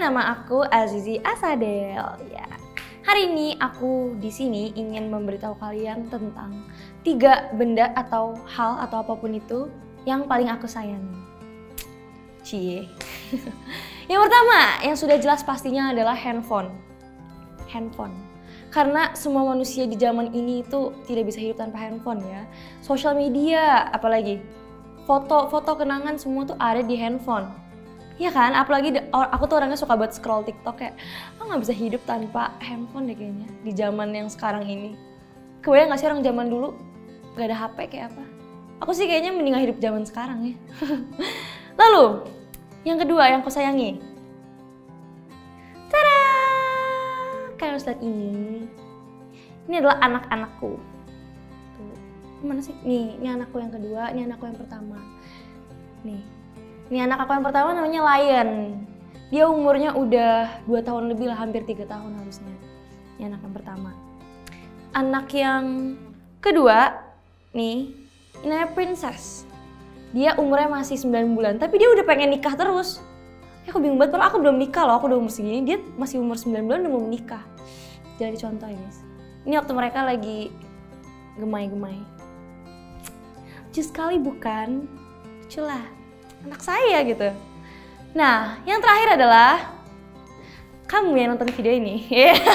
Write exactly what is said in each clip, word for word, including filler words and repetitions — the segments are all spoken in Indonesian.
nama aku Azizi Asadel. Ya. Hari ini aku di sini ingin memberitahu kalian tentang tiga benda atau hal atau apapun itu yang paling aku sayangi. Cie. Yang pertama, yang sudah jelas pastinya adalah handphone. Handphone. Karena semua manusia di zaman ini itu tidak bisa hidup tanpa handphone ya. Sosial media, apalagi foto-foto kenangan semua tuh ada di handphone. Iya kan, apalagi aku tuh orangnya suka buat scroll TikTok kayak aku nggak bisa hidup tanpa handphone deh kayaknya di zaman yang sekarang ini. Kebayang nggak sih orang zaman dulu nggak ada H P kayak apa? Aku sih kayaknya mendingan hidup zaman sekarang ya. Lalu yang kedua yang aku sayangi, tada, kalian harus lihat ini. Ini adalah anak-anakku. Tuh, mana sih? Nih, ini anakku yang kedua, ini anakku yang pertama. Nih. Ini anak aku yang pertama namanya Lion. Dia umurnya udah dua tahun lebih lah, hampir tiga tahun harusnya. Ini anak yang pertama. Anak yang kedua, nih, ini namanya Princess. Dia umurnya masih sembilan bulan, tapi dia udah pengen nikah terus. Ya, aku bingung banget, kalau aku belum nikah loh, aku udah umur segini, dia masih umur sembilan bulan udah mau menikah. Jadi contoh ya guys. Ini waktu mereka lagi gemai-gemai. Lucu sekali bukan? Lucu lah. Anak saya gitu. Nah, yang terakhir adalah kamu yang nonton video ini.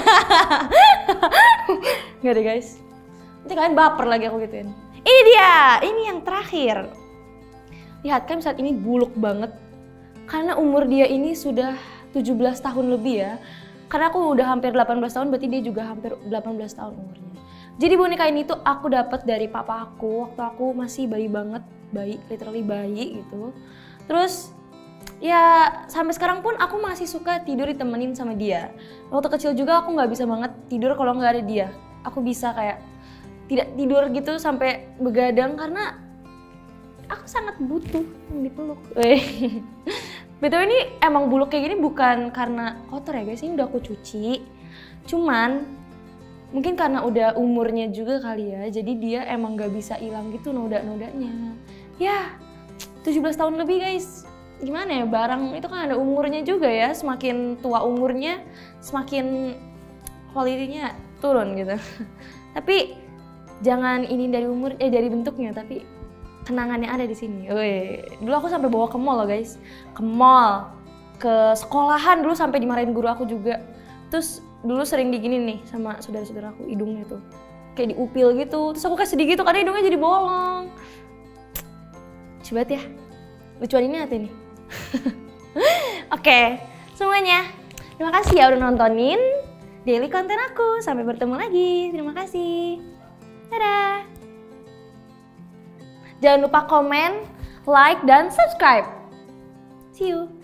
Nggak deh guys. Nanti kalian baper lagi aku gituin. Ini dia, ini yang terakhir. Lihat kan saat ini buluk banget. Karena umur dia ini sudah tujuh belas tahun lebih ya. Karena aku udah hampir delapan belas tahun, berarti dia juga hampir delapan belas tahun umurnya. Jadi boneka ini tuh aku dapat dari papa aku waktu aku masih bayi banget. Bayi, literally bayi gitu. Terus ya sampai sekarang pun aku masih suka tidur ditemenin sama dia. Waktu kecil juga aku nggak bisa banget tidur kalau nggak ada dia. Aku bisa kayak tidak tidur gitu sampai begadang karena aku sangat butuh yang dipeluk. Betul, ini emang buluk kayak gini bukan karena kotor ya guys, ini udah aku cuci. Cuman mungkin karena udah umurnya juga kali ya, jadi dia emang gak bisa hilang gitu noda-nodanya. Ya, tujuh belas tahun lebih guys. Gimana ya, barang itu kan ada umurnya juga ya. Semakin tua umurnya, semakin quality-nya turun gitu. Tapi jangan ini dari umur, eh dari bentuknya, tapi kenangan yang ada di sini. Wih, dulu aku sampai bawa ke mall loh guys. Ke mall, ke sekolahan dulu sampai dimarahin guru aku juga. Terus dulu sering diginin nih sama saudara-saudaraku, hidungnya tuh kayak diupil gitu. Terus aku kayak sedih gitu karena hidungnya jadi bolong. Coba ya, lucuan ini hati nih. Oke, semuanya. Terima kasih ya udah nontonin daily konten aku. Sampai bertemu lagi. Terima kasih. Dadah. Jangan lupa komen, like, dan subscribe. See you.